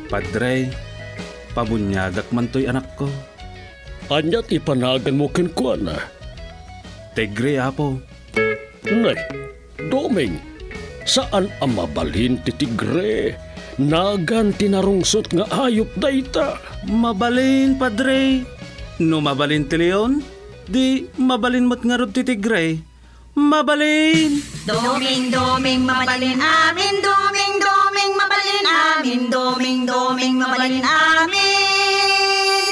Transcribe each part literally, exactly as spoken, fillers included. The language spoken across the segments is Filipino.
Padre, pabunyagak man to'y anak ko. Anyat ipanagan mo kinkuan na. Tigre, apo. Nay, Doming, saan ang mabalhin ti tigre? Nagan tinarungsot nga ayop dayta. Mabalin, Padre. No mabalin ti leon, di mabalin mo't nga rod ti tigre. Mabalin! Doming, doming, mabalin amin. Doming, doming, mabalin amin. Doming, doming, mabalin amin.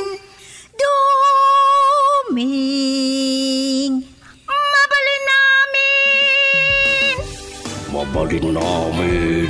Doming, mabalin namin. Mabalin namin.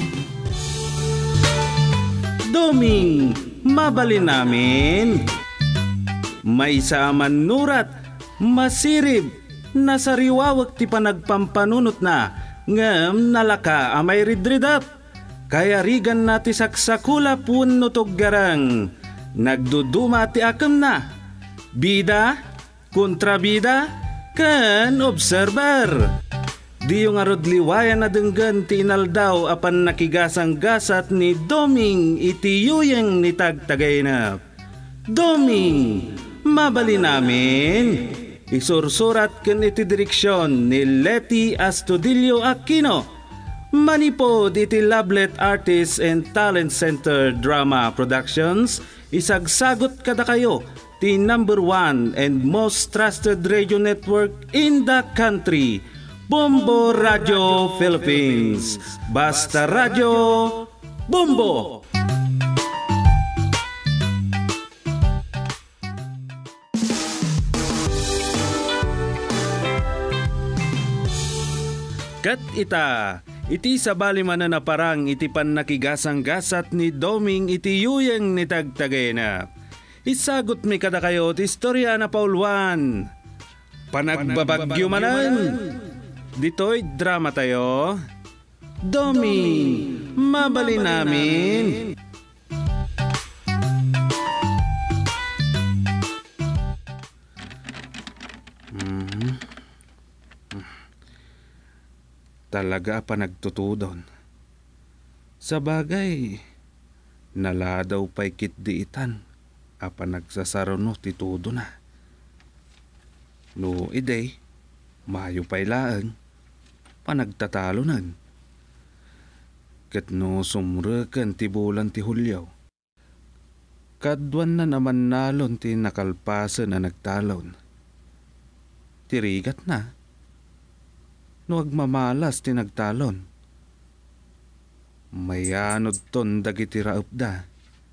Doming, mabalin namin. May saaman nurat, masirib, nasariwawag ti panagpampanunot na, ngem nalaka amay ridridat. Kaya rigan na ti saksakula pun nutog garang, nagduduma ti akam na. Bida, kontrabida, kan observer. Di yung arod liwayan na denggan ti inaldaw apan nakigasang gasat ni Doming iti yuyeng ni tagtagay na. Doming, mabali namin. Isursurat ken iti direksyon ni Leti Astudillo Aquino. Manipod iti Lablet Artists and Talent Center Drama Productions. Isagsagot kada kayo ti number one and most trusted radio network in the country. Bombo Radio Philippines. Basta Radio Bombo. Kat ita, iti sabali man na parang iti pan nakigasang gasat ni Doming iti yuyeng ni tagtagay na. Isagot mi kada kayo ti istorya na paulwan. Panagbabagyo manan. Dito'y drama tayo. Doming, mabali namin. Mm-hmm. Talaga pa nagtutudon. Sa bagay, nala daw pa'y kitdiitan. Apa nagsasaruno titudo na. No, iday, mayo pa'y laang. Panagtatalonan. Kat no sumrekan ti bulan ti Hulyaw. Kadwan na naman nalon ti nakalpasan na nagtalon. Tirigat na. No agmamalas ti nagtalon. Mayanod ton dagiti raupda.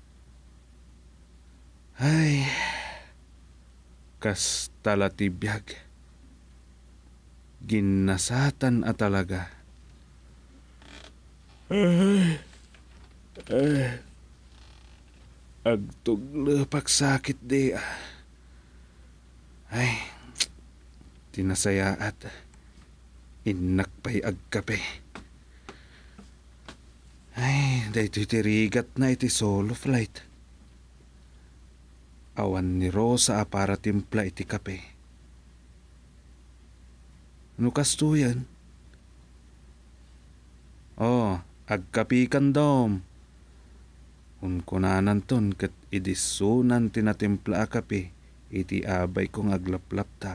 Ay, kas tala ti biyag. Ginasatan at talaga. Ay, ay, agtuglo pagsakit di ah. Ay, tinasayaat. Inak pa'y agkape. Ay, dahito tirigat na iti solo flight. Awan ni Rosa para timpla iti kape. Ano kasto yan? Oh, agkapikan dom. Unkunanan ton kat idisunan tinatimpla a kape, iti abay kong aglaplaptap.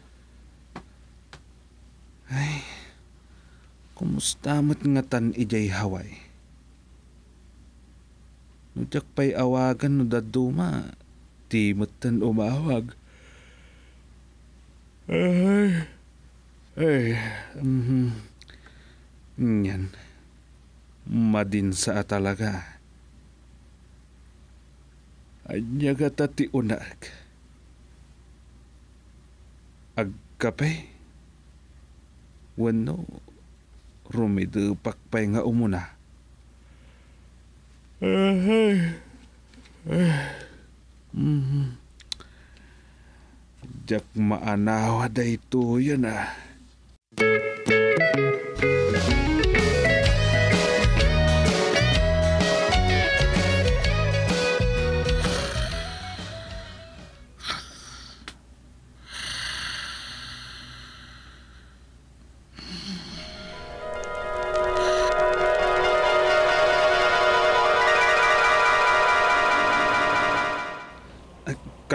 Ay, kumusta mo't nga tan ijay haway? Nudyak pa'y awagan no daduma, ti mo't tan umawag. Ay, ay, um, yan, madinsa talaga. Anyaga tati unag. Agkape. Wano, rumidupak pa'y nga umuna. Ay, ay, mm-hmm. Jak maanawa da ito yan ah.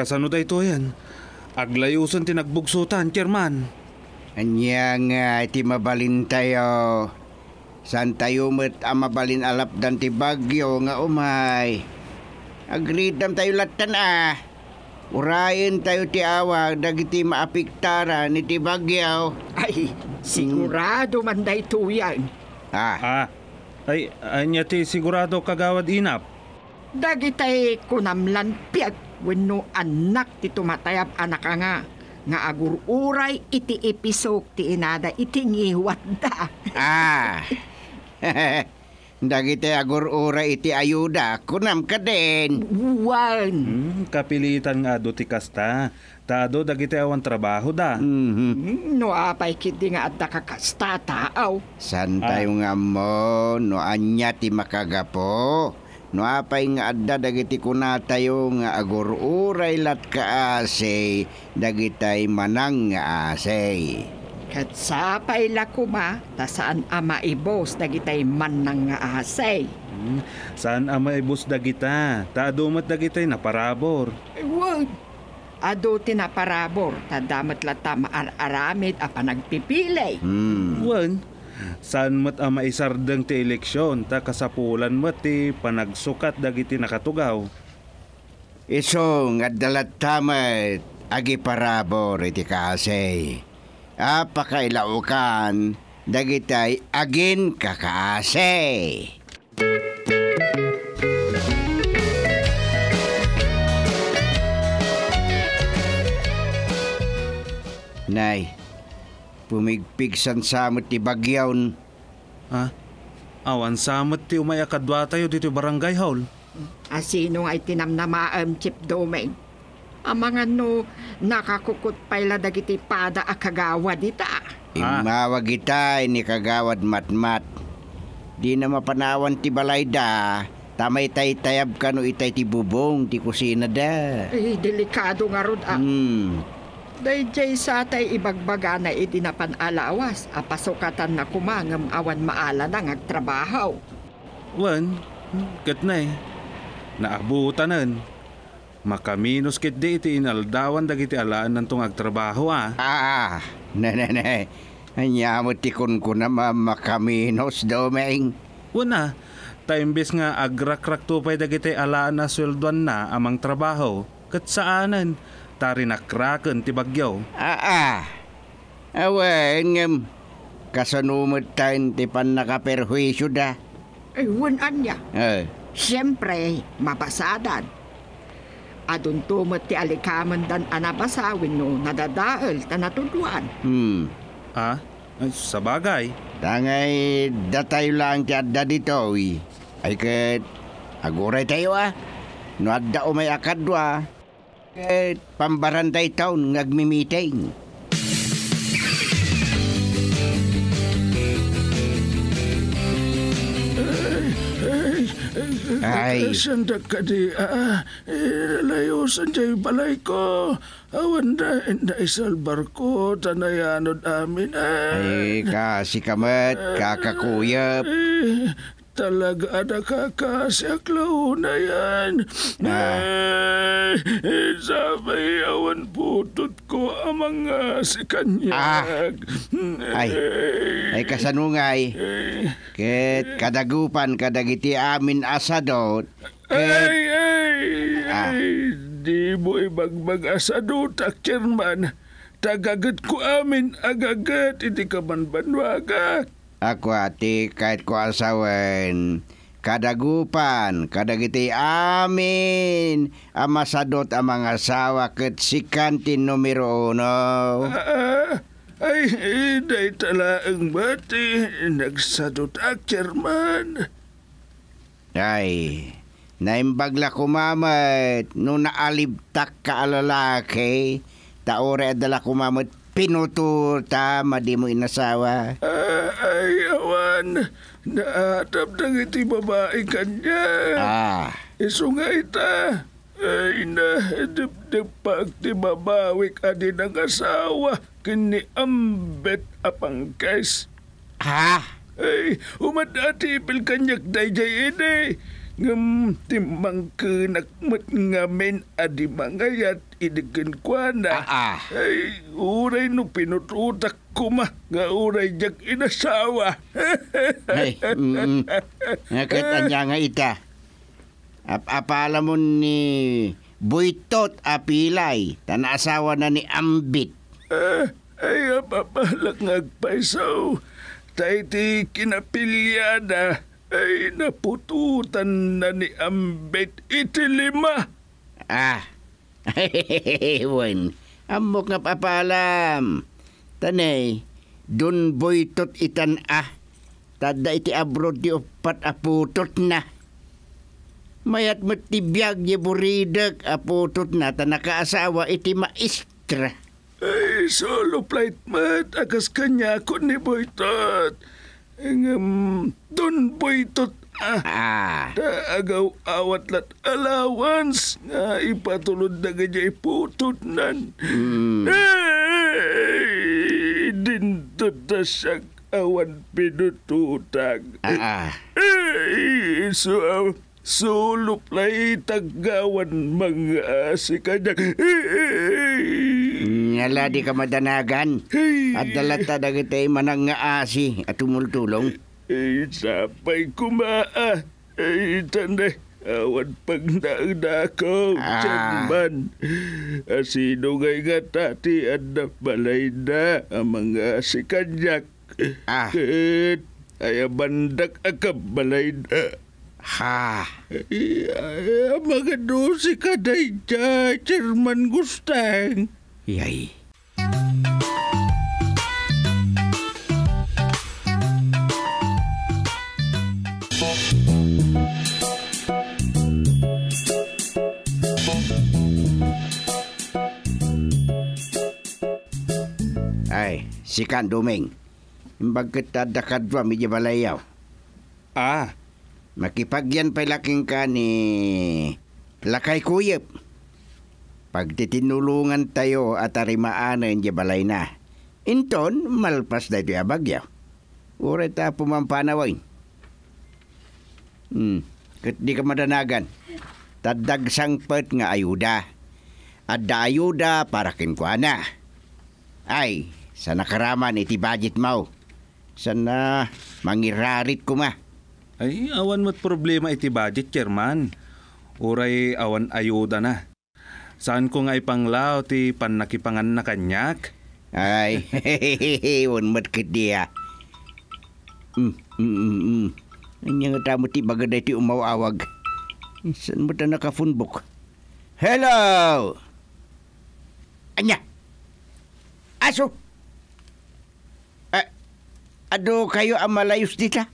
kasano da ito yan? Aglayusan tinagbugsutan, Chairman. Anya nga iti mabalin tayo. San tayo met ang mabalin alap dan ti bagyo nga umay. Agridam tayo latan ah. Urayin tayo ti awag dagiti maapiktara ni ti bagyo. Ay, sigurado man day tuyan. Ah, Ah, ay, anya ti sigurado kagawad inap. Dagitay kunamlan piag wenno anak ti tumatayab anak nga. Nga agururay iti episok ti inada iti ngiwat da. ah. Dagiti agur ura iti ayuda kunam ka din. Wan. Hmm, kapilitan nga do ti kasta. Tado dagiti awan trabaho da. Mhm. No apay kiti nga adda kakasta taaw. San tayo nga mo no anya ti makagapo. No apay nga adda dagiti kunatayo nga agur uray lat kaasay dagitay manang nga asay. Kat sapay la kuma, ta saan ama ibos dagitay man nang nga asay. Hmm, saan ama ibus dagita? Tado mat dagitay na parabor. Wag. Ado tinaparabor, tadamat lata maararamid a panagpipilay. Hmm. Wan, saan mat ama isardeng ti eleksyon, ta kasapulan mat ti panagsukat dagiti nakatugaw. Iso nga dalat tamat agi parabor iti kaasay. Apakailaukan dagitay agin kakaasay. Nay, pumigpigsan samot ti bagyaw. Ha? Awan samot ti umaya kadwa tayo dito barangay hall. Asino nga itinamnamaam chip domain. Amangan no nakakukot payla dagiti pada a kagawa dita. Imawag itay ni kagawad matmat. Di na mapanawan ti balay da. Tamay tay tayab ka no itay ti bubong ti kusina da. Eh, delikado nga rod ah. Hmm. Dayjay sa tay ibagbaga na itinapanalawas. Apasukatan na kumangam awan maala na ngagtrabaho. Wan, kat na eh. Naabutanan. Makaminos kit di iti inaldawan dagiti alaan ng tong agtrabaho ah. Ah, na na na. Anya mo ti kun ko na makaminos domeng. Una, taimbes nga agrakrak tupay dagiti alaan na sweldoan na amang trabaho. Kat saanan, tari nakraken ti bagyaw. Ah, ah. Awen ngem. Kasanumot tayo ti pan nakaperhuisyo da. Ay, wan anya. Eh. Siyempre, mabasadan. Adun tumot ti alikaman dan anabasawin no nadadaal ta natudwan. Hmm. Ah, ay, sa bagay. Tangay datay lang ti adda dito wi. Ay ket aguray tayo ah. No adda umay akadwa. Ket pambarantay taon ngagmi-meeting. Ay. Sandak ka di, ah, layo sanjay balay ko. Awan na, na isalbar ko, tanayanod amin, ah. Ay kasi kamat kakakuyap. Eh, talaga ada kakasyaklaw na yan. Ah. Eh, sabay awan putot ko ang mga si kanyag. Ay. Ay kasanungay. Ket kadagupan kadagiti amin asadot. Ay, Ket ay, Ah. ay, di mo ibagbag asado, takcherman. Tagagat ko amin, agagat, hindi ka man banwagat. ako ati kahit ko asawen. Kadagupan kadagiti amin amasadot ang mga asawa ket sikantin numero uno. Ah, ay, day tala ang bati, nagsadot akcherman. Ay, naimbagla kumamat no naalibtak ka alalaki. Taore adala kumamat pinutur ta madi mo inasawa. Ah, ay, awan, naatap ng iti babae kanya. Ah, Iso nga ita. Ay na, dip-dip ti babawik adi ng asawa, kini ambet apangkes. ha? Ay, umadati ipil kanyak dayjay ine. ngam timbang kenakmet ngamen adi mangayat idegen kuana. Ah, ah. Ay, uray no pinututak ko ma, nga uray jak inasawa. Ay, mm, nakatanya nga ita. Ap apala mo ni Buytot Apilay, tanaasawa na ni Ambit. Ah, ay, apapalak ngagpaisaw. Tay ti kinapilyada ay napututan na ni Ambit iti lima. Ah, wan, amok nga papalam. Tanay, dun Buytot itan ah, tada iti abroad di upat aputot na. Mayat matibiyag di buridag aputot na ta nakaasawa iti maestra. Ay, solo flight mat, akas kanya ko ni Boytot. Ngam, don Boytot ah. Ah, Taagaw awat lat allowance nga ipatulod na ganyan iputot nan. mm, Ay, dindot na siyang awan pinututag. ah, ah. Ay, so, uh, solo flight tagawan mga si kanya. Ngala di ka madanagan. At dalata dagitay manang nga asi at tumultulong. Ay, sapay kumaa. Ay, tanay. Awan pag naagdakaw. Ah. Tiyanman. Asino ngay nga tati at nabalay na ang mga si kanyak. Ah. Kat ay bandak akabalay na. Ha, Ay, ay, ang mga dosi ka na dyan, Chairman Gustang. yay. Ay, si Kan Dumeng. Bagkat ada kadwa medyo balayaw. Ah, Makipagyan pa laking ka ni Lakay Kuyep. Pag titinulungan tayo at arimaanan di balay na. Inton, malpas na ito abagyaw. Ure ta pumampanawain. Hmm, kat di ka madanagan. Tadag sangpet nga ayuda. Adda ayuda para kinkwana. Ay, sa nakaraman iti budget mo. Sana mangirarit ko ma. ay awan mo't problema iti budget, Chairman. Uray awan ayuda na. Saan ko nga ipanglaw ti panakipangan na kanyak? Ay, wan mat kediya. Mm, mm, mm, mm. Anya nga tamo ti bagada ti umawawag. Saan mo ta nakafunbok? Hello! Anya? Aso? Ah, ado kayo ang malayos dita?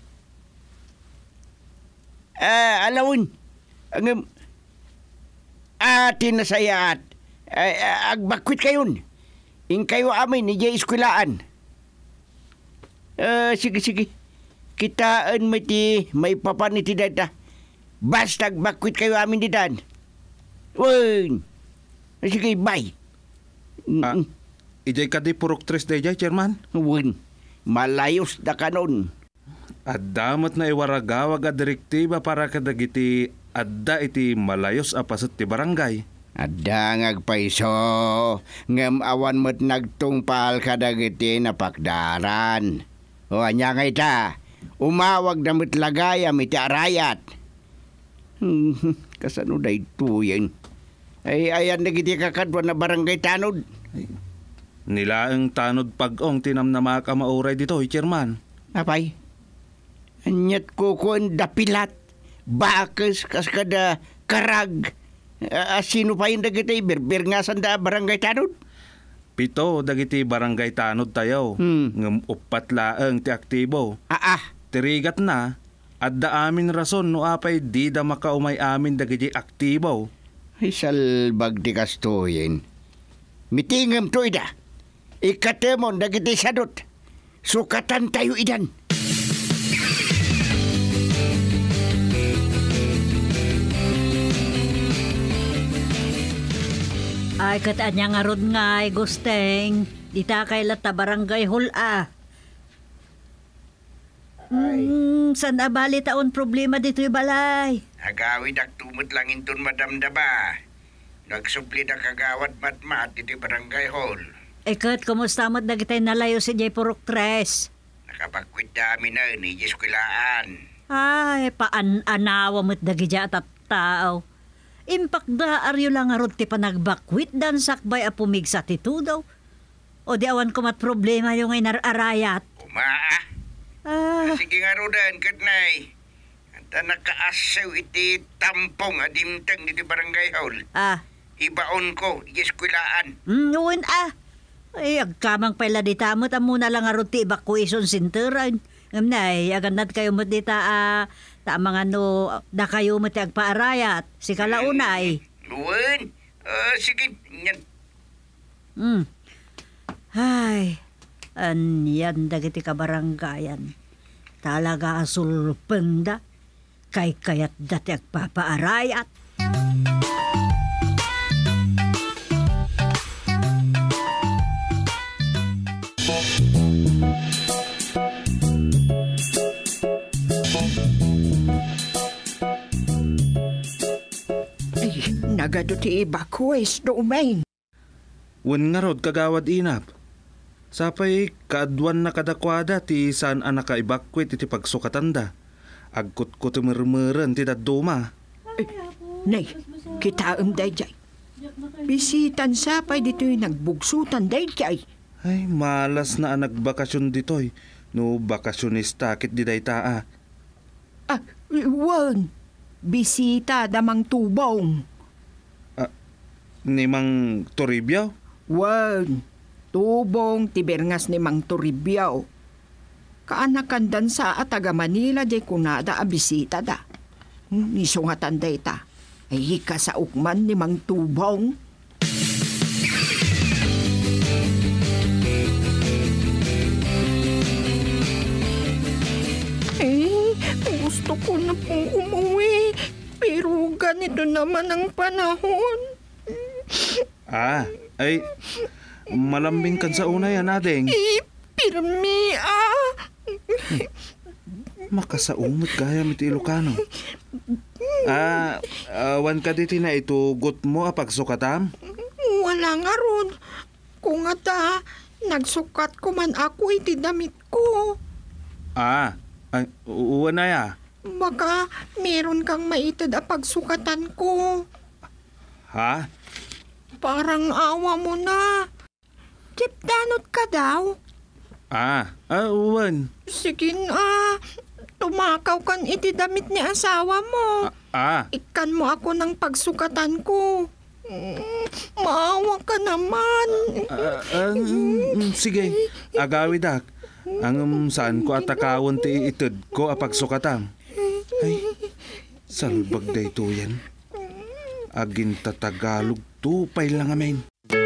Ah, alawin. Ang atin na sayaat. Ah, agbakwit kayon. In kayo amin ni Jay Eskulaan. Ah, sige, sige. Kitaan may ti, may papan iti data. Basta agbakwit kayo amin di dan. Wen. Sige, bye. Ah, ijay ka di purok tres day jay, Chairman. Wen. Malayos da kanon. Adamot na iwaragawag a direktiba para kadagiti adda iti malayos a pasot ti barangay. Adda ngagpaiso. Ngam awan mo't nagtungpal kadagiti napakdaran. O anya nga ita. Umawag na mo't lagayam iti arayat. Hmm, kasano da ito yan? Ay, ayan na giti kakadwa na barangay tanod. Nilaang tanod pag-ong tinam na mga kamauray dito, Chairman. Apay? Anyat ko ko ang dapilat. Bakas kas kada karag. Uh, sino pa yung dagitay? Berber nga sanda barangay tanod? Pito, dagiti barangay tanod tayo. Hmm. Ngam upat laang ti aktibo. Ah, ah. Tirigat na, adda amin rason no apay di da makaumay amin dagiti aktibo. Ay, salbag di kastoyin. Mitingam to ida. Ikatemon dagiti sadot. Sukatan tayo idan. Ay, katanya nga rod nga ay gusteng. Dita kay lata barangay hul ah. Hmm, san abali taon problema dito yung balay? Agawid ak tumot lang inton madamdaba. Nagsupli na kagawad matmat iti barangay hall. Ikat, kumusta mo't na kita'y nalayo si Jay Purok Tres? Nakapakwit dami na ni Jeskulaan. Ay, paan-anawa mo't dagidya at tao. Impakda aryo lang arot ti panagbakwit dan sakbay a pumigsa ti tudaw. O di awan ko mat problema yung inararayat. Umaa. Ah, Sige nga rodan, katnay. Anta nakaasaw iti tampong adimtang iti barangay hall. ah, Ibaon ko, Jeskulaan. mm, uwin ah. Ay, agkamang pala di tamot, amo na lang arot ti evacuation center. Ngam na ay, aganat kayo mo di ta, ah, ta mga no, da kayo mo ti agpaarayat. Si kalaunay. Luwan. Ah, sige, yan. Hmm. Ay, anyan dagiti kabaranggayan. Talaga asulpenda. Kay kayat dati agpapaarayat. Ay, nagado ti evacuate domain. Wen nga rod kagawad inap. Sapay kaadwan na kadakwada ti saan ang naka-evacuate iti pagsukatanda. Agkut ko ti mermeren ti daduma. Nay, kita am dayjay. Bisitan sapay dito yung nagbugsutan dayjay. Ay, malas na ang nagbakasyon ditoy. No, bakasyonista kit di day taa. Ah, wan. Bisita damang tubong. Ni Mang Toribio? Wan. Tubong tibernas ni Mang Toribio. Kaanakan dan sa ataga Manila di kunada a bisita da. Hmm, Nisungatan day ta. Ay ka sa ukman ni Mang Tubong. Eh, gusto ko na pong umuwi. Pero ganito naman ang panahon. Ah, ay, malambing kan sa una yan, ading. Eh, pirmi ah. Makasaumot kaya mit Ilocano. Ah, awan ka diti na itugot mo a pagsukatam? Wala nga ron. Kung ata, nagsukat ko man ako iti damit ko. Ah, ay, uwan na ya. Baka meron kang maitid a pagsukatan ko. Ha? Parang awa mo na. Tipdanot ka daw. Ah, ah, uwan. Sige na. Tumakaw kan iti damit ni asawa mo. Ah, Ikan mo ako ng pagsukatan ko. Mm, maawa ka naman. ah, ah, mm, sige, agawid ak. Ang um, saan ko atakawon ti itud ko a pagsukatam. Ay, salbag da ito yan. Agin tatagalog tupay lang amin.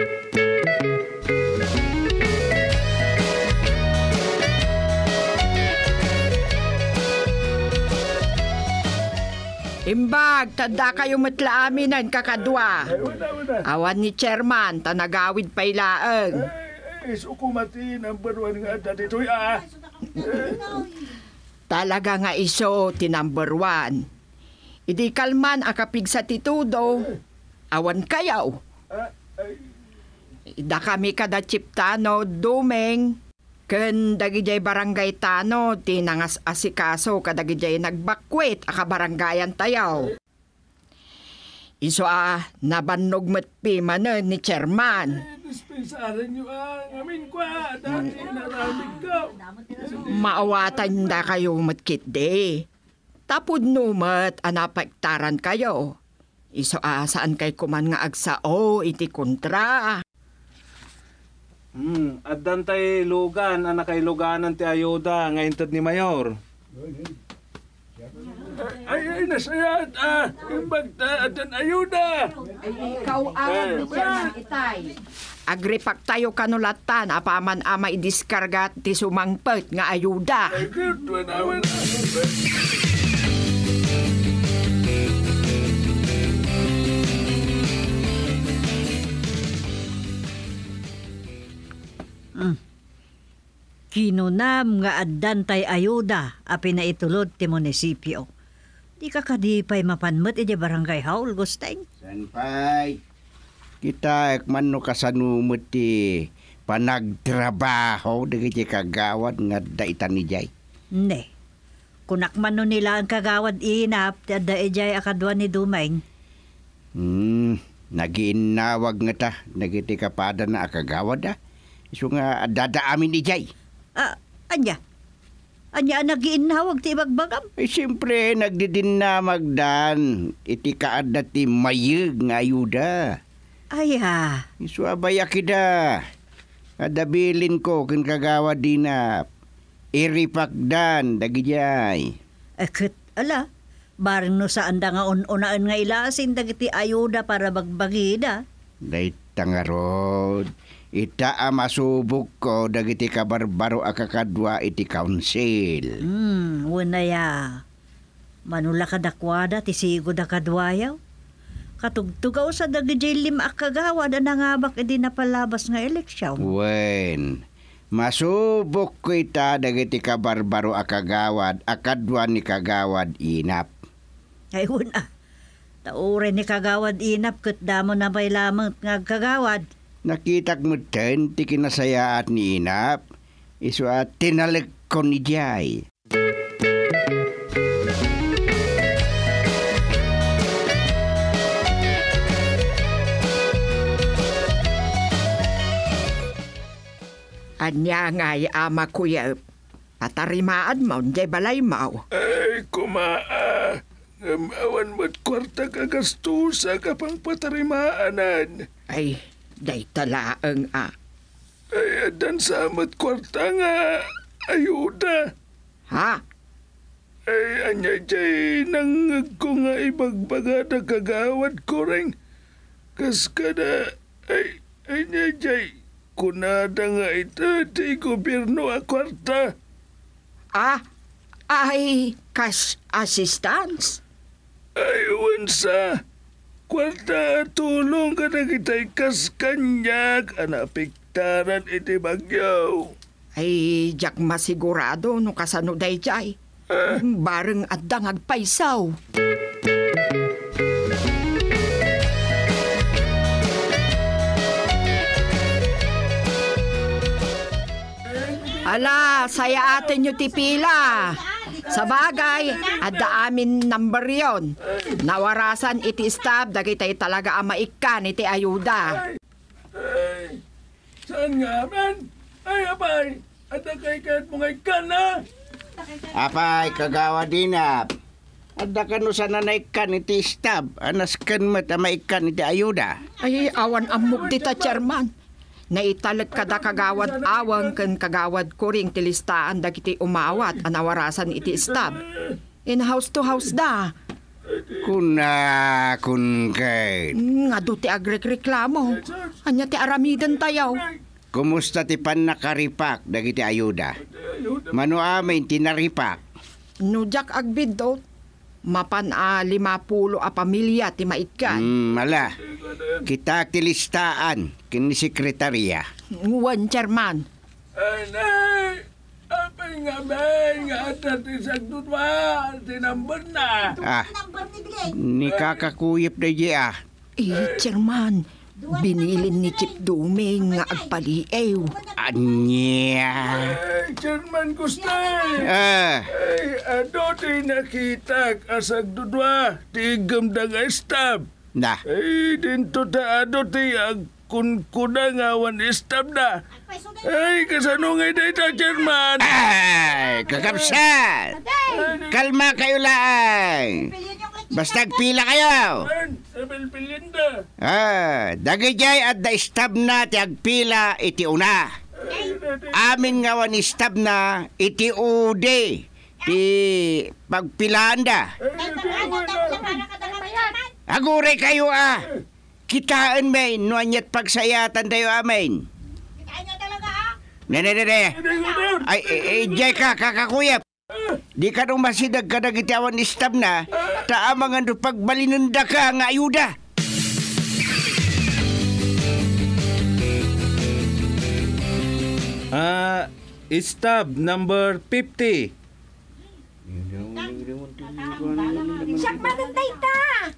Imbag, tanda kayo matlaaminan kakadwa. Awan ni chairman, tanagawid pay laeng. Eh, sukumati number one nga dati ito ah. Talaga nga iso ti number one. Idi kalman akapig sa titudo. Awan kayaw. Ida kami kada chiptano dumeng. Ken dagijay barangay tano tinangas asikaso kadagijay nagbakwit aka barangayan tayaw. Iso ah nabannog met pimanen ni chairman. Dispensaran nyo ah. Ngamin ko ah. Dati naramig ko. Maawatan da kayo matkit de. Tapod numat anapektaran kayo. Iso ah saan kay kuman nga agsao iti kontra. Hmm, addan tay lugan, anak kay luganan ti ayuda, ngayon tad ni Mayor. Ay, ay, nasayat ah. Imbag ta at ayuda. Ikaw ang chairman itay. Agripak tayo kanulatan apaman ama idiskarga ti sumangpet nga ayuda. Ay, good one. Awan. Kinunam nga addan tay ayuda a pinaitulod ti munisipyo. Di ka kadipay mapanmet iti barangay haul, Gusteng. Sanpay, kita ekman no kasanumot ti panagtrabaho dagiti kagawad nga daitan ni Jay. Ne, kunakman no nila ang kagawad inap ti adda ijay akadwa ni Dumeng. Hmm, nagiinawag nga ta, nagiti kapada na akagawad ah. Iso nga dada amin ni Jay. Ah, anya? Anya ang nagiinawag ti ibagbagam? Eh, siyempre, nagdidin na magdan. Iti kaad na ti mayig nga ayuda. Ay ha, Iso abaya kida. Adabilin ko kin kagawa din na iripakdan dagijay. akit ala, bareng no saan da nga un-unaan nga ilasin dagiti ayuda para bagbagida. Day tangarod. Ita a masubok ko dagiti kabarbaro akakadwa iti council. Hmm, wunaya. Manula kadakwada ti sigo da kadwayaw. Katugtugaw sa dagijay lima akagawa da nangabak edi napalabas nga eleksyon. Wen. Masubok ko ita dagiti kabarbaro akagawad akadwa ni kagawad inap. Ay una, taure ni kagawad inap ket damo na may lamang nga kagawad. Nakitak mo ten ti kinasayaat ni inap. Iso at tinalag ko ni Jay. Anya ngay ama kuya, patarimaan mo, jay balay mo. Ay, kumaa. Ngamawan mo't kwarta kagastusa kapang patarimaanan. Ay, day talaang a. Ay, adan sa amat kwarta nga ayuda. Ha? Ay, anya jay nangag ko nga ibagbaga na kagawad ko rin. Kas kada, ay, anya jay, kunada nga ito, di gobyerno a kwarta. Ah, ay, cash assistance? Ay, wansa. Kwarta tulong ka na kita'y kas kanyak, anapiktaran iti bagyaw. Ay, jak masigurado no kasano day jay. Bareng addang agpaisaw. Ala, saya atin nyo tipila. Sa bagay, adda amin number yon. Nawarasan iti stab, dagitay talaga ang maikan iti ayuda. Ay, saan nga man? Ay, abay, at kay kahit mong ikan na. Apay, kagawad inap. Adda ka no sa nanaykan iti stab. Anas kan mata maikan iti ayuda. Ay, awan amok dita, chairman. Naitalag kada kagawad awang kan kagawad kuring tilistaan dagiti umawat anawarasan iti stab. In house to house da. Kuna kun kay. Nga do ti agrek-reklamo. Anya ti aramidan tayaw. Kumusta ti pan nakaripak dagiti ayuda? Mano amin tinaripak. Nujak agbid do. Mapan a lima pulo a pamilya ti maikan. Hmm, mala. Kita tilistaan kini sekretarya. Nguwan, chairman. Ay, nay, apay nga bay, nga atat isagdut ba, tinambon na. Ah, ni kakakuyip na di ah. Eh, chairman, binilin ni Chip Duming nga agpaliew. Anya. Ay, Chairman Gustay. Ah, Ay, ano ti nakita asagdut ba, tigam da nga stab. na. Ay, dinto ta ano ti ag kun kuna nga wan stab na. Ay, kasano nga ita, Chairman? Ay, kakapsat. Kalma kayo lang. Basta pila kayo. Sapil-pilinda. Ah, dagijay at da stab na ti agpila iti una. Amin nga wan stab na iti ude. Ti pagpilaan da. Agure kayo ah. Kitaan may nuanyat pagsayatan tayo amin. Nene, nene. Ay, eh, jay ka, kakakuyap. Di ka nung masidag ka nagitawan ni stab na, taamangan do pagbalinunda ka nga ayuda. Ah, Stab number fifty. Siyak magantay ta.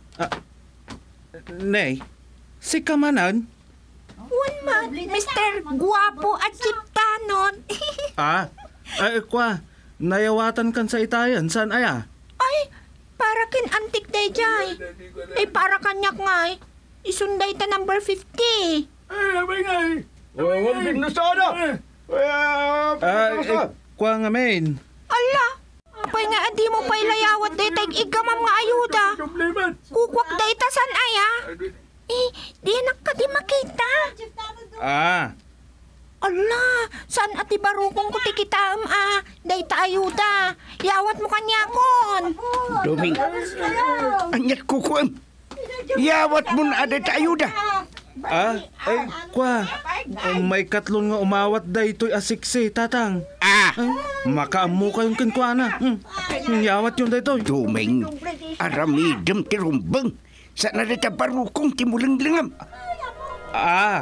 Nay, si Kamanan? One man, Mister Guwapo at Siptanon. Ah, ay kwa, nayawatan kan sa itayan, saan aya? Ay, para kin antik day jay. Ay, para kanyak nga eh. Isunday ta number fifty. Ay, abay nga eh. Huwag binusado! Ah, eh, kwa nga main. Ala, apay nga adi mo pa ilayawat day tag igamam nga ayuda. Problema. Kukwak day ta san aya. Eh, di anak ka di makita. Ah, Ala, saan ati barukong ko tikitaam ah. Day ta ayuda. Yawat mo kanyakon. Doming, anyat kukuan. Yawat mo na ada ayuda. ah, ay kwa, may katlon nga umawat da ito'y asiksi, tatang. Ah, Makaamu kayong kinkwana. Hmm. Yawat yun da ito'y. Doming, aramidam tirumbang. Sa narita barukong timulang-langam. Ah.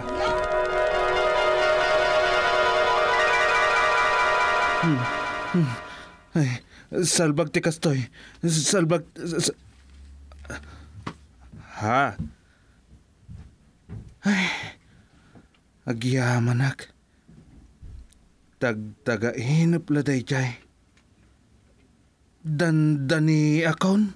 Hmm. Hmm. Ay, salbag ti kastoy. Salbag... s- Ha? Ay, agyaman ak. Tag-tagainap laday jay. Dandani akon?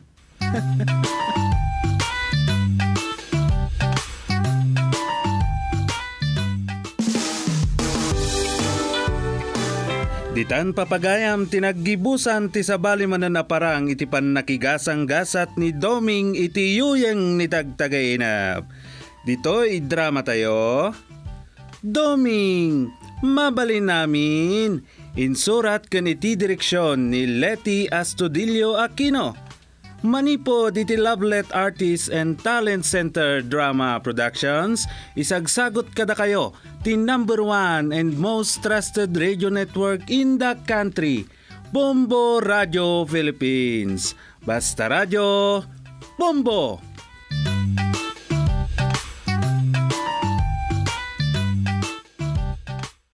Ditan papagayam tinaggibusan ti sabali mananaparang iti pan nakigasang gasat ni Doming iti yuyeng ni tagtagainap. Dito'y drama tayo. Doming, mabalin namin. Insurat kan iti direksyon ni Leti Astudillo Aquino. Manipo diti Lovelet Artists and Talent Center Drama Productions, isagsagot kada kayo ti number one and most trusted radio network in the country, Bombo Radio Philippines. Basta Radio, Bombo!